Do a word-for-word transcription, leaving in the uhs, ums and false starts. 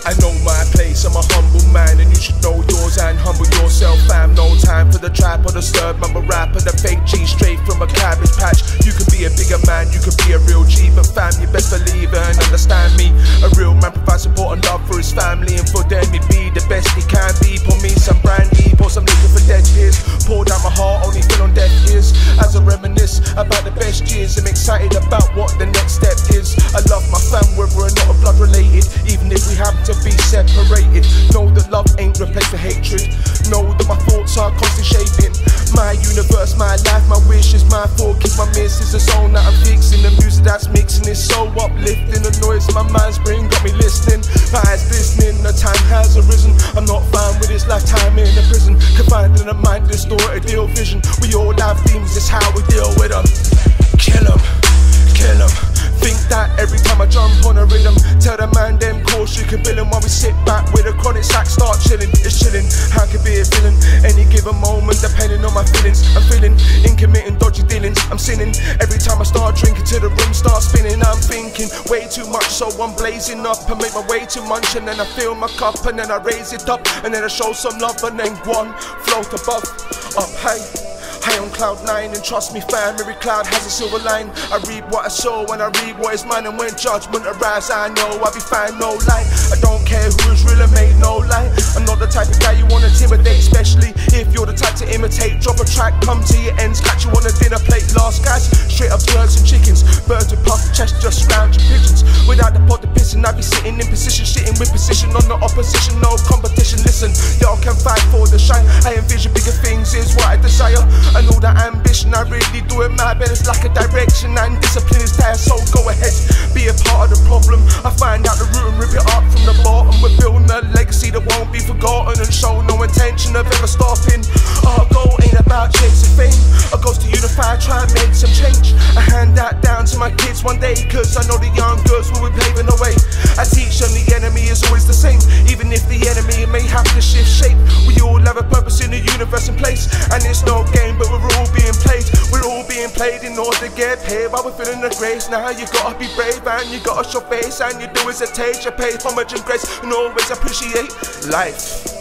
I know my place, I'm a humble man, and you should know yours and humble yourself, fam. No time for the trap or the stirred mumble rapper, the fake G straight from a cabbage patch. You could be a bigger man, you could be a real G, but fam, you best believe it and understand me. A real man provides support and love for his family, and for them he be the best he can be. Pour me some brandy, pour some liquor for dead tears, poured out my heart, only fell on deaf ears. As I reminisce about the best years, I'm excited about what the next step is. I love my fam whether or not blood related, even if we happen to be separated. Know that love ain't replaced for hatred. Know that my thoughts are constantly shaping my universe, my life, my wishes, my thought, kids, my misses. The song that I'm fixing, the music that's mixing is so uplifting. The noise in my mind's brain got me listening, my eyes listening. The time has arisen, I'm not fine with this lifetime in a prison, confined in a mind distorted, ill vision. We all have demons, it's how we deal with them. Kill them, kill them. Think that every time I jump on a rhythm, tell the man them course you can bill him while we sit back with a chronic sack, start chilling. It's chilling, how could be a villain? Any given moment, depending on my feelings. I'm feeling in committing dodgy dealings. I'm sinning every time I start drinking till the room starts spinning. I'm thinking way too much, so I'm blazing up. I make my way too much, and then I fill my cup, and then I raise it up, and then I show some love, and then one float above, up high. High on cloud nine, and trust me fam, every cloud has a silver line. I read what I saw and I read what is mine, and when judgment arrives I know I'll be fine, no lie. I don't care who is real and made, no lie. I'm not the type of guy you wanna intimidate, especially if you're the type to imitate. Drop a track, come to your ends, catch you on a dinner plate. Last guys, straight up birds and chickens, birds with puff chest, just scrounging pigeons. Without the pot of pissing, I'd be sitting in position, sitting with precision on the opposition, no competition. Listen, y'all can fight for the shine. I envision bigger things is what I desire. I know that ambition, I really do it my best. Lack of direction and discipline is there, so go ahead, be a part of the problem. I find out the root and rip it up from the bottom. We're building a legacy that won't be forgotten, and show no intention of ever stopping. Our goal ain't about chasing fame, our goal's to unify, try and make some change. I hand that down to my kids one day, cause I know the young girls will be paving the way. I teach them the enemy is always the same, even if the enemy may have to shift shape. We all have a purpose in the universe and place, and it's no game, but we're all being played. We're all being played in order to get paid while we're feeling the grace. Now you gotta be brave and you gotta show face, and you do as it takes. You pay homage and grace and always appreciate life.